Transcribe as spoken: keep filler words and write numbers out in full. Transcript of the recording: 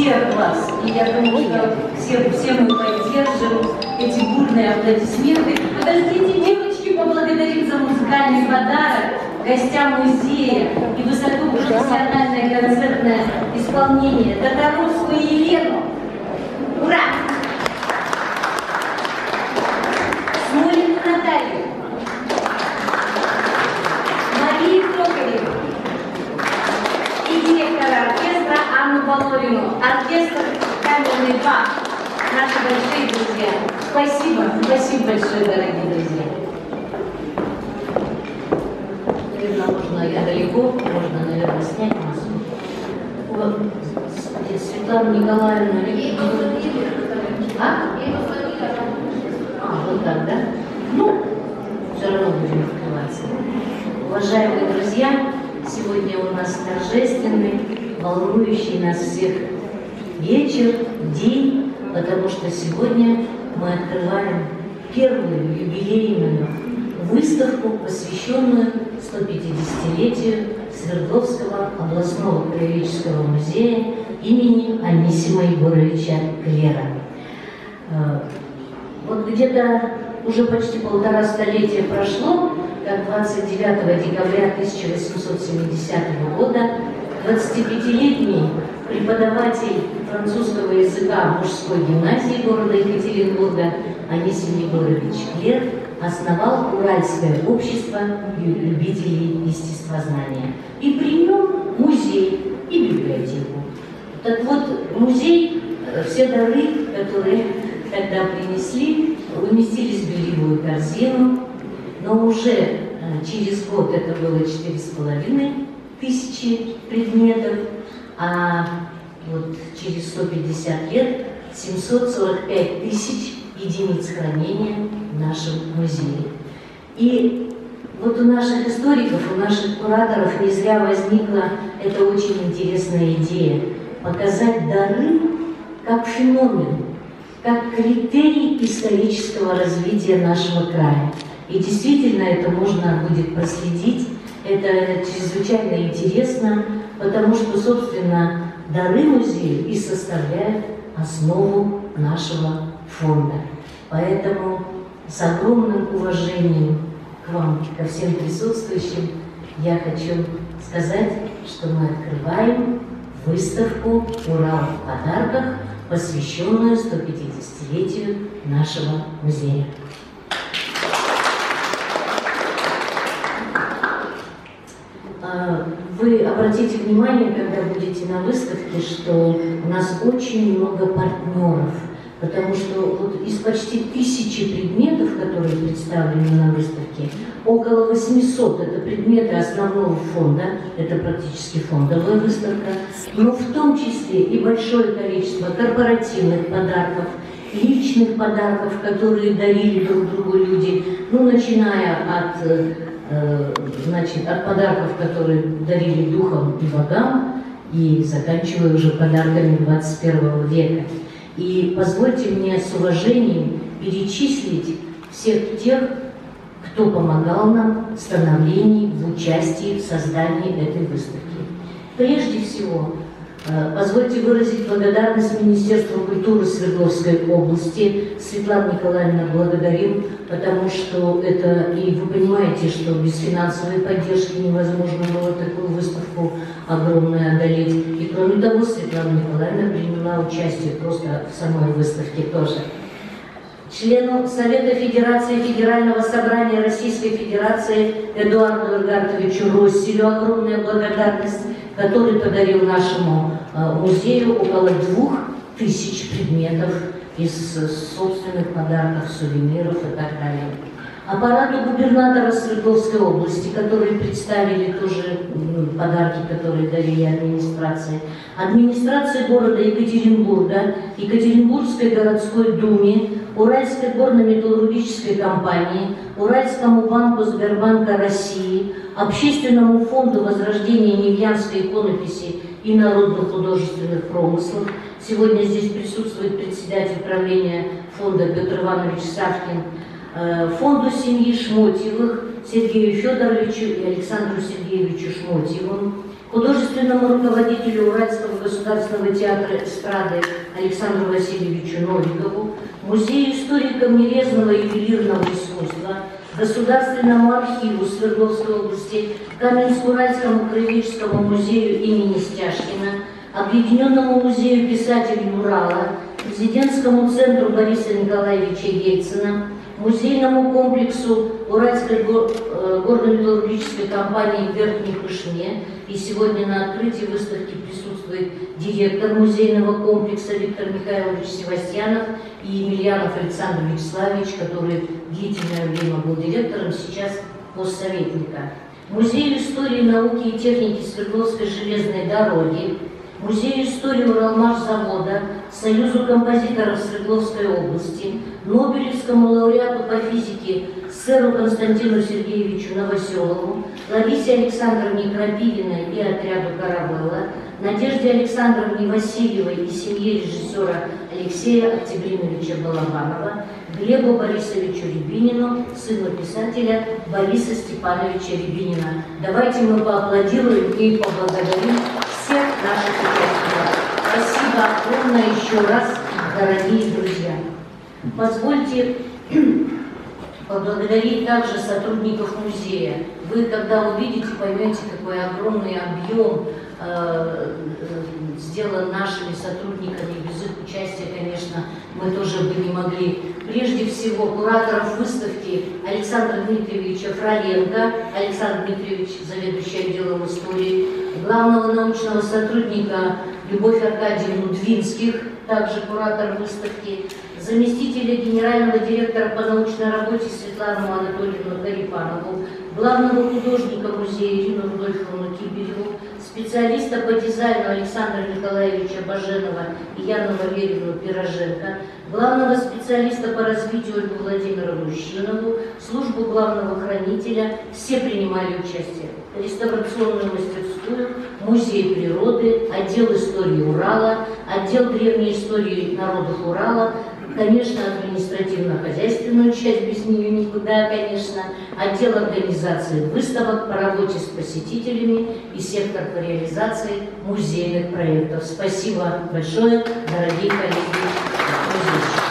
всех вас. И я думаю, что все, все мы поддержим эти бурные аплодисменты. Подождите, девочки, поблагодарим за музыкальный подарок гостям музея и высокопрофессиональное концертное исполнение Татаровскую Елену. Ура! Смолину Наталью, Марию Токареву и директора оркестра Анну Половину. Оркестр «Камерный бах». Наши большие друзья. Спасибо, спасибо большое, дорогие друзья. Наверное, можно, я далеко, можно, наверное, снять маску. Вот, Светлана Николаевна, а? А, вот так, да? Ну, все равно будем открываться. Уважаемые друзья, сегодня у нас торжественный, волнующий нас всех вечер, день, потому что сегодня мы открываем первую юбилейную выставку, посвященную сто пятидесятилетию Свердловского областного краеведческого музея имени Анисима Егоровича Клера. Вот где-то уже почти полтора столетия прошло, как двадцать девятого декабря тысяча восемьсот семидесятого года двадцатипятилетний преподаватель французского языка мужской гимназии города Екатеринбурга Анисим Егорович Клер основал Уральское общество любителей естествознания. И при нем музей и библиотеку. Так вот, музей, все дары, которые тогда принесли, уместились в бельевую корзину, но уже через год это было четыре с половиной тысячи предметов, а вот через сто пятьдесят лет семьсот сорок пять тысяч единиц хранения в нашем музее. И вот у наших историков, у наших кураторов не зря возникла эта очень интересная идея показать дары как феномен, как критерий исторического развития нашего края. И действительно это можно будет проследить, это чрезвычайно интересно, потому что, собственно, дары музея и составляют основу нашего фонда. Поэтому с огромным уважением к вам, ко всем присутствующим, я хочу сказать, что мы открываем выставку «Урал в подарках», посвященную сто пятидесятилетию нашего музея. Вы обратите внимание, когда будете на выставке, что у нас очень много партнеров, потому что вот из почти тысячи предметов, которые представлены на выставке, около восьмисот это предметы основного фонда, это практически фондовая выставка, но в том числе и большое количество корпоративных подарков, личных подарков, которые дарили друг другу люди, ну, начиная от, э, значит, от подарков, которые дарили духам и богам, и заканчивая уже подарками двадцать первого века. И позвольте мне с уважением перечислить всех тех, кто помогал нам в становлении, в участии, в создании этой выставки. Прежде всего, позвольте выразить благодарность Министерству культуры Свердловской области. Светлана Николаевна, благодарим, потому что это, и вы понимаете, что без финансовой поддержки невозможно было такую выставку огромную одолеть. И кроме того, Светлана Николаевна приняла участие просто в самой выставке тоже. Члену Совета Федерации Федерального собрания Российской Федерации Эдуарду Эргартовичу Росселю огромная благодарность, который подарил нашему э, музею около двух тысяч предметов из собственных подарков, сувениров и так далее. Аппарату губернатора Свердловской области, которые представили тоже подарки, которые дарили администрации, администрации города Екатеринбурга, Екатеринбургской городской думе, Уральской горно-металлургической компании, Уральскому банку Сбербанка России, Общественному фонду возрождения Невьянской иконописи и народно-художественных промыслов. Сегодня здесь присутствует председатель правления фонда Петр Иванович Савкин, фонду семьи Шмотьевых Сергею Федоровичу и Александру Сергеевичу Шмотьевым, художественному руководителю Уральского государственного театра эстрады Александру Васильевичу Новикову, Музею историкам нерезного ювелирного искусства, Государственному архиву Свердловской области, Каменск-Уральскому краеведческому музею имени Стяжкина, Объединенному музею писателей Урала, Президентскому центру Бориса Николаевича Ельцина, музейному комплексу Уральской горно-металлургической компании в Верхней Пышме. И сегодня на открытии выставки присутствует директор музейного комплекса Виктор Михайлович Севастьянов и Емельянов Александр Вячеславович, который длительное время был директором, сейчас постсоветника. Музею истории, науки и техники Свердловской железной дороги, Музею истории Уралмашзавода, Союзу композиторов Свердловской области, Нобелевскому лауреату по физике сэру Константину Сергеевичу Новоселову, Ларисе Александровне Крапивиной и отряду «Каравелла», Надежде Александровне Васильевой и семье режиссера Алексея Октябриновича Балабанова, Глебу Борисовичу Рябинину, сыну писателя Бориса Степановича Рябинина. Давайте мы поаплодируем и поблагодарим всех наших участников. Спасибо огромное еще раз, дорогие друзья. Позвольте поблагодарить также сотрудников музея. Вы, когда увидите, поймете, какой огромный объем э, сделан нашими сотрудниками. Без их участия, конечно, мы тоже бы не могли. Прежде всего, кураторов выставки Александра Дмитриевича Фроленко, Александр Дмитриевич, заведующий отделом истории, главного научного сотрудника Любовь Аркадьевну Двинских, также куратор выставки, заместителя генерального директора по научной работе Светлану Анатольевну Карипанову, главного художника музея Ирину Рудольфовну Кибиреву, специалиста по дизайну Александра Николаевича Баженова и Яну Валерьевну Пироженко, главного специалиста по развитию Ольгу Владимировну Щинову, службу главного хранителя. Все принимали участие. Реставрационную мастерскую, музей природы, отдел истории Урала, отдел древней истории народов Урала, конечно, административно-хозяйственную часть, без нее никуда, конечно, отдел организации выставок по работе с посетителями и сектор по реализации музейных проектов. Спасибо большое, дорогие коллеги.